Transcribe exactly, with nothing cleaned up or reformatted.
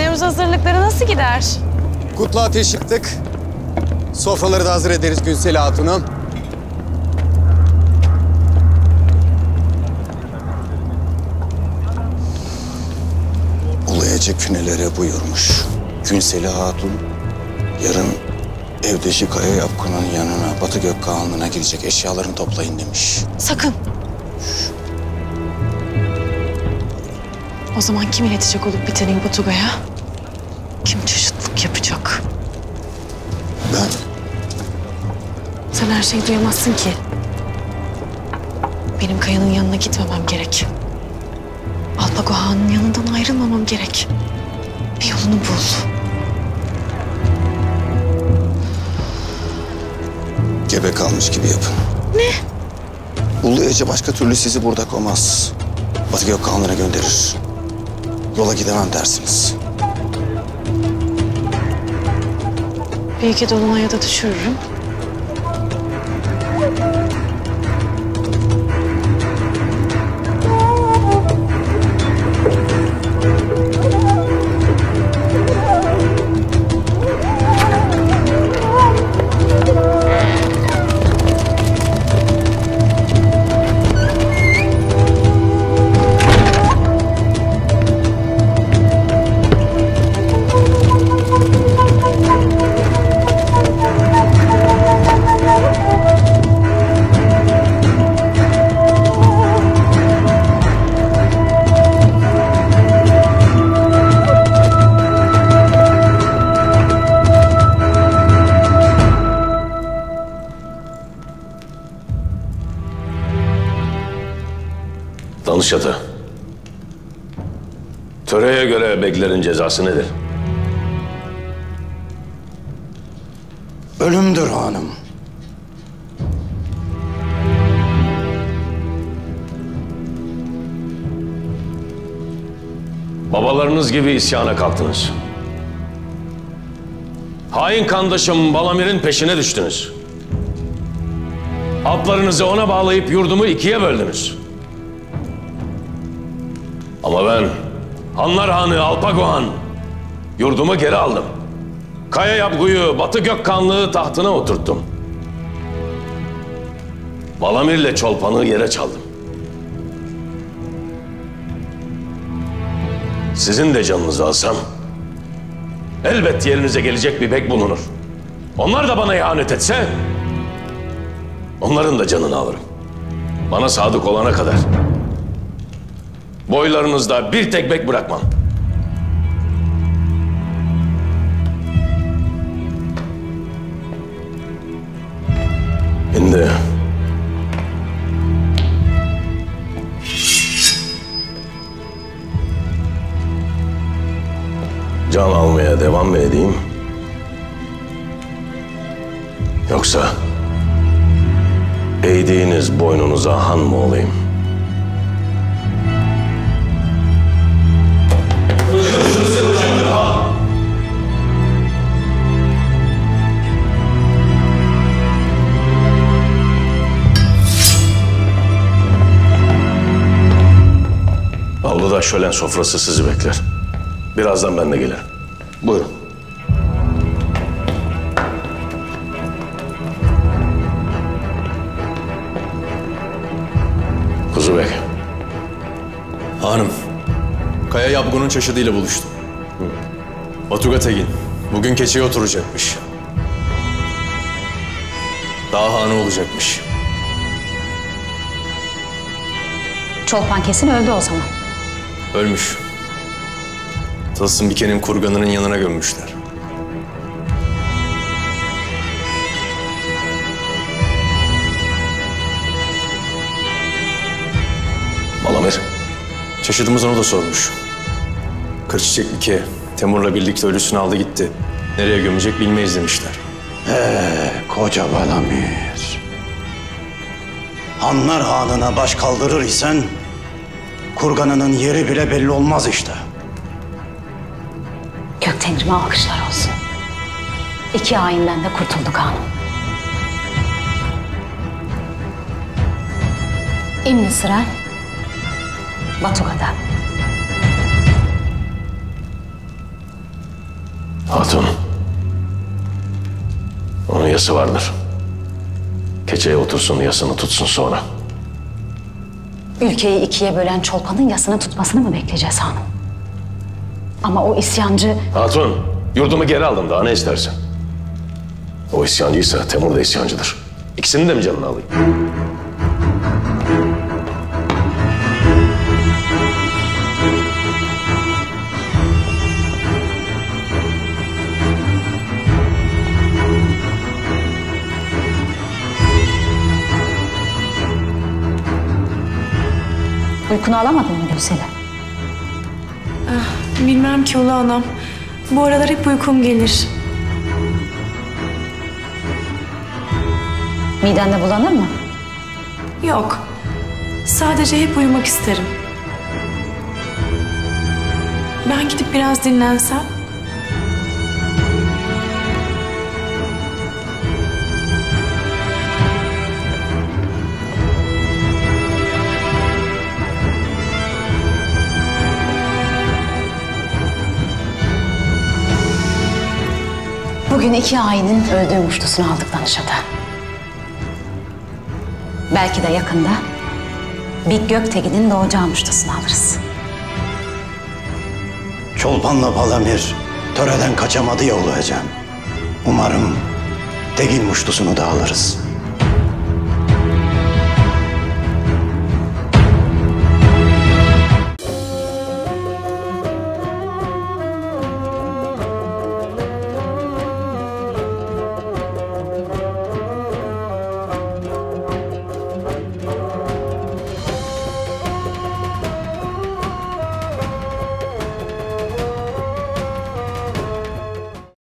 Düğünümüz hazırlıkları nasıl gider? Kutlu ateş yaktık. Sofraları da hazır ederiz Günseli Hatun'um. Ulayacak künelere buyurmuş. Günseli Hatun yarın evdeki Kaya Yapkun'un yanına Batı Gökkağanlığı'na gidecek, eşyalarını toplayın demiş. Sakın. O zaman kim iletecek olup biteni Batuga'ya? Kim çeşitlilik yapacak? Ben. Sen her şeyi duyamazsın ki. Benim Kaya'nın yanına gitmemem gerek. Alpago Han'ın yanından ayrılmamam gerek. Bir yolunu bul. Gebe kalmış gibi yapın. Ne? Ulu Ece başka türlü sizi burada koymaz. Batı Gökkağanlığı'na gönderir. Yola gidemem dersiniz. Bir iki dolunaya da düşürürüm. Danışatı. Töreye göre beklerin cezası nedir? Ölümdür hanım. Babalarınız gibi isyana kalktınız. Hain kandaşım Balamir'in peşine düştünüz. Alplarınızı ona bağlayıp yurdumu ikiye böldünüz. Ama ben Hanlar Hanı Alpago Han yurdumu geri aldım. Kaya Yapgu'yu Batı Gökkağanlığı tahtına oturttum. Balamir'le Çolpan'ı yere çaldım. Sizin de canınızı alsam elbet yerinize gelecek bir bek bulunur. Onlar da bana ihanet etse onların da canını alırım. Bana sadık olana kadar boylarınızda bir tek bek bırakmam. Şimdi can almaya devam mı edeyim? Yoksa eğdiğiniz boynunuza han mı olayım? Avluda şölen sofrası sizi bekler. Birazdan ben de gelirim. Buyurun. Kuzu Bey. Hanım, Kaya Yapgun'un çeşidiyle buluştum. Hı. Batuga Tegin bugün keçiye oturacakmış. Daha hanı olacakmış. Çolpan kesin öldü o zaman. Ölmüş. Tılsım Bike'nin kurganının yanına gömmüşler. Balamir. Çeşidimiz onu da sormuş. Kırçiçek Bike Temur'la birlikte ölüsünü aldı gitti. Nereye gömecek bilmeyiz demişler. Ee, koca Balamir. Hanlar Hanı'na baş kaldırır isen kurganının yeri bile belli olmaz işte. Göktenrime alkışlar olsun. İki hainden de kurtulduk hanım. Şimdi sıra Batuga'da. Hatun. Onun yası vardır. Keçeye otursun, yasını tutsun sonra. Ülkeyi ikiye bölen Çolpan'ın yasını tutmasını mı bekleyeceğiz hanım? Ama o isyancı... Hatun, yurdumu geri aldım, daha ne istersin? O isyancıysa Temur da isyancıdır. İkisinin de mi canını alayım? Uykunu alamadın mı Gülseli? Bilmem ki ulu anam. Bu aralar hep uykum gelir. Midende bulanır mı? Yok. Sadece hep uyumak isterim. Ben gidip biraz dinlensem. Bugün iki hainin öldüğü muştusunu aldık Danışa'da. Belki de yakında bir Göktekin'in doğacağı muştusunu alırız. Çolpan'la Palamir töreden kaçamadı ya Ulu Ecem. Umarım Tegin muştusunu da alırız.